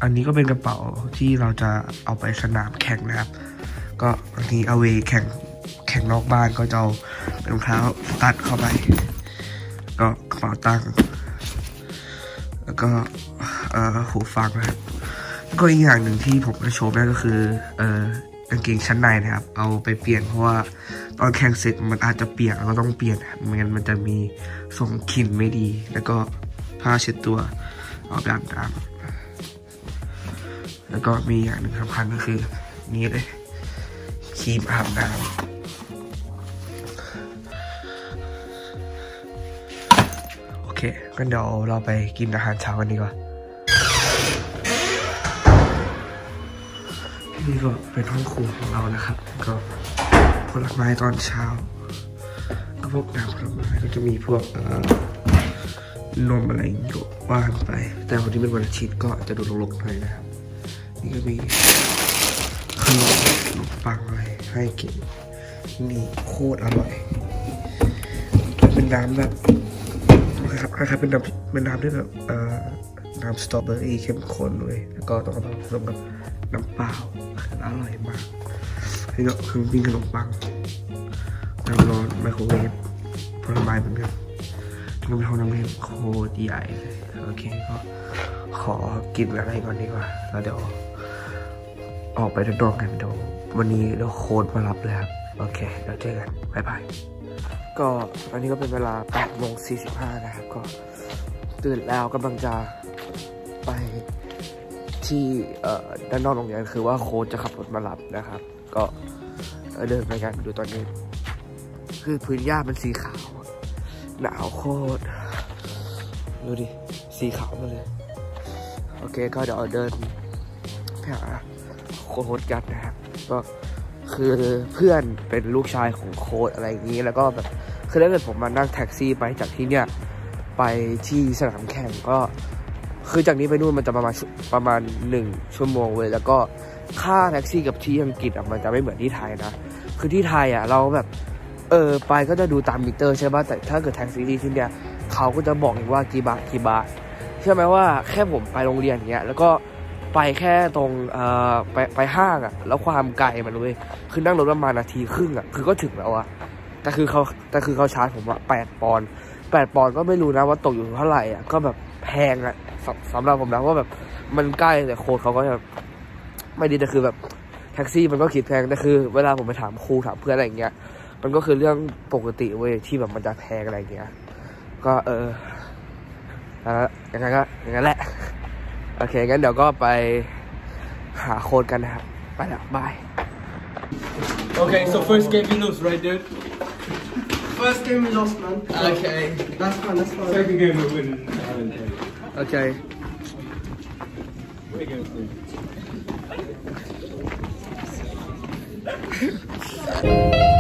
อันนี้ก็เป็นกระเป๋าที่เราจะเอาไปสนามแข่งนะครับก็บางทีเอาเวแข่งนอกบ้านก็จะเอารองเท้าตัดเข้าไปก็กระเป๋าตังค์แล้วก็หูฟังนะครับแล้วก็อีกอย่างหนึ่งที่ผมจะโชว์นั่นก็คือกางเกงชั้นในนะครับเอาไปเปลี่ยนเพราะว่าตอนแข่งเสร็จมันอาจจะเปียกแล้วก็ต้องเปลี่ยนไม่งั้นมันจะมีส่งกลิ่นไม่ดีแล้วก็ผ้าเช็ดตัวเอาไปอาบน้ำแล้วก็มีอย่างหนึ่งสำคัญก็คือนี่เลยครีมอาบน้ำโอเคงั้นเดี๋ยวเราไปกินอาหารเช้ากันดีกว่านี่ก็เป็นห้องครัวของเรานะครับก็ผลไม้ตอนเช้าก็พวกน้ำผลไม้ก็จะมีพวกนมอะไรอยู่ว่างไปแต่วันนี้เป็นวันอาทิตย์ก็จะดูรกๆหน่อยนะครับนี่ก็มีขนมปังอะไรให้กินนี่โคตรอร่อยเป็นน้ำแบบนะครับเป็นน้ำด้วยแบบน้ำสตรอเบอรี่เข้มข้นเลยแล้วก็ต้องเอาผสมกับน้ำเปล่าอร่อยมากนี่ก็คือปิ้งขนมปังน้ำร้อนไมโครเวฟผลไม้เหมือนกันก็เป็นห้องน้ำเล่นโคตรใหญ่เลยโอเคก็ขอกินอะไรก่อนดีกว่าแล้วเดี๋ยวออกไปด้านนอกกันเดี๋ยววันนี้เดี๋ยวโค้ดมารับเลยครับโอเคเดี๋ยวเจอกันบ๊ายบายก็ตอนนี้ก็เป็นเวลา 8:45 นะครับก็ตื่นแล้วกำลังจะไปที่ด้านนอกโรงเรียนคือว่าโค้ชจะขับรถมารับนะครับก็เดินไปกันดูตอนนี้คือพื้นหญ้ามันสีขาวหนาวโคตรดูดิสีขาวมาเลยโอเคก็เดี๋ยวเดินไปหาโค้ชกันนะครับก็คือเพื่อนเป็นลูกชายของโค้ชอะไรอย่างนี้แล้วก็แบบคือถ้าเกิดผมมานั่งแท็กซี่ไปจากที่เนี่ยไปที่สนามแข่งก็คือจากนี้ไปนู่นมันจะประมาณ1 ชั่วโมงเลยแล้วก็ค่าแท็กซี่กับที่อังกฤษมันจะไม่เหมือนที่ไทยนะคือที่ไทยเราแบบไปก็จะดูตามมิเตอร์ใช่ป่ะแต่ถ้าเกิดแท็กซี่ที่เนี่ยเขาก็จะบอกว่ากี่บาทเชื่อไหมว่าแค่ผมไปโรงเรียนอย่างเงี้ยแล้วก็ไปแค่ตรงไปห้างแล้วความไกลมันเลยคือนั่งรถประมาณนาทีครึ่งคือก็ถึงแล้วแต่คือเขาชาร์จผมว่า8 ปอนด์ก็ไม่รู้นะว่าตกอยู่เท่าไหร่ก็แบบแพงสำหรับผมนะว่าแบบมันใกล้แต่โค้ดเขาก็แบบไม่ดีแต่คือแบบแท็กซี่มันก็คิดแพงแต่คือเวลาผมไปถามครูถามเพื่อนอะไรอย่างเงี้ยมันก็คือเรื่องปกติเว้ยที่แบบมันจะแพงอะไรอย่างเงี้ยก็อย่างนั้นแหละโอเคงั้นเดี๋ยวก็ไปหาโค้ดกันนะครับไปแล้วบาย Okay, so first game you lose, right, dude? First game we lost, man. Okay. That's fine. Second game we win. Okay. Where you going, please?